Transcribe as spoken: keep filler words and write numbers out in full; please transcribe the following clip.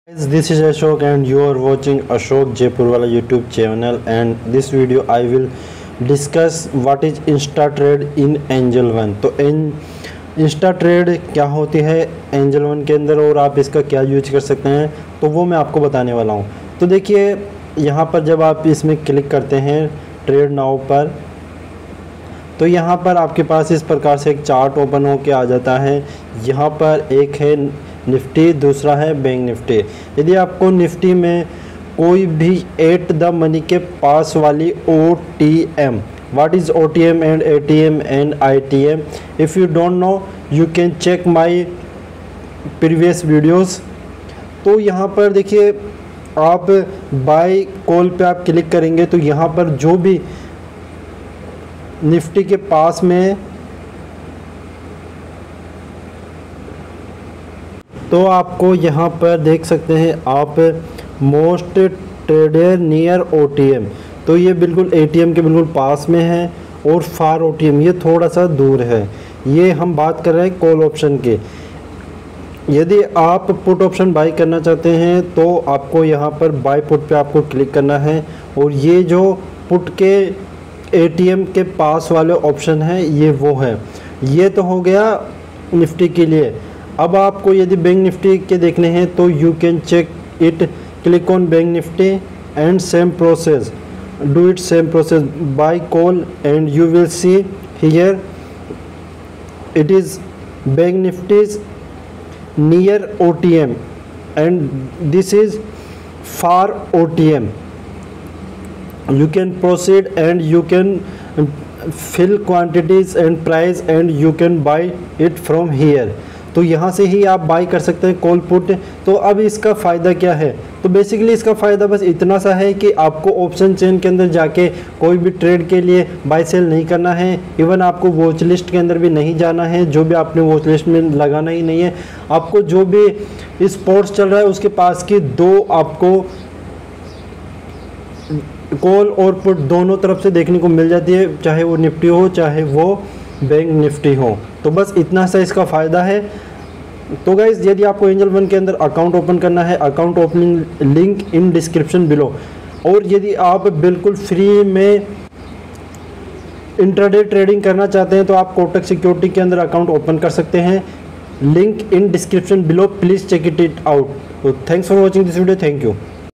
Guys, this is Ashok and you are watching Ashok Jaipurwala YouTube channel, and this video I will discuss what is InstaTrade in Angel One। तो इन InstaTrade क्या होती है angel one के अंदर और आप इसका क्या यूज कर सकते हैं, तो वो मैं आपको बताने वाला हूँ। तो देखिए यहाँ पर जब आप इसमें क्लिक करते हैं ट्रेड नाउ पर, तो यहाँ पर आपके पास इस प्रकार से एक चार्ट ओपन होके आ जाता है। यहाँ पर एक है निफ्टी, दूसरा है बैंक निफ्टी। यदि आपको निफ्टी में कोई भी एट द मनी के पास वाली O T M, what is O T M and A T M and I T M, if you don't know you can check my previous videos. तो यहाँ पर देखिए आप बाय कॉल पे आप क्लिक करेंगे तो यहाँ पर जो भी निफ्टी के पास में, तो आपको यहाँ पर देख सकते हैं आप most traded near O T M, तो ये बिल्कुल ए टी एम के बिल्कुल पास में है, और फार ओ टी एम ये थोड़ा सा दूर है। ये हम बात कर रहे हैं कॉल ऑप्शन के। यदि आप पुट ऑप्शन बाई करना चाहते हैं तो आपको यहाँ पर बाय पुट पे आपको क्लिक करना है, और ये जो पुट के ए टी एम के पास वाले ऑप्शन है ये वो है। ये तो हो गया निफ्टी के लिए। अब आपको यदि बैंक निफ्टी के देखने हैं तो you can check it, click on Bank Nifty and same process, do it same process buy call and you will see here it is Bank Nifty's near O T M and this is far O T M. You can proceed and you can fill quantities and price and you can buy it from here। तो यहाँ से ही आप by कर सकते हैं call put. तो अब इसका फ़ायदा क्या है? तो बेसिकली इसका फ़ायदा बस इतना सा है कि आपको ऑप्शन चेन के अंदर जाके कोई भी ट्रेड के लिए बाई सेल नहीं करना है। इवन आपको वॉच लिस्ट के अंदर भी नहीं जाना है, जो भी आपने वॉच लिस्ट में लगाना ही नहीं है। आपको जो भी स्पोर्ट्स चल रहा है उसके पास की दो आपको कॉल और पुट दोनों तरफ से देखने को मिल जाती है, चाहे वो निफ्टी हो चाहे वो बैंक निफ्टी हो। तो बस इतना सा इसका फ़ायदा है। तो गाइज़, यदि आपको एंजल वन के अंदर अकाउंट ओपन करना है, account opening link in description below. और यदि आप बिल्कुल फ्री में इंट्राडे ट्रेडिंग करना चाहते हैं तो आप कोटक सिक्योरिटी के अंदर अकाउंट ओपन कर सकते हैं, link in description below. Please check it it out. तो thanks for watching this video, thank you.